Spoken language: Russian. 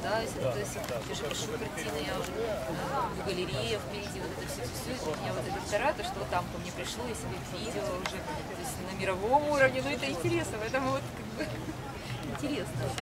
да, если то есть, я же пишу картины, я уже в галерее впереди, вот это все, у меня вот это вторая, то, что вот там ко мне пришло, я себе видела уже, то есть на мировом уровне, но это интересно, поэтому вот как бы интересно.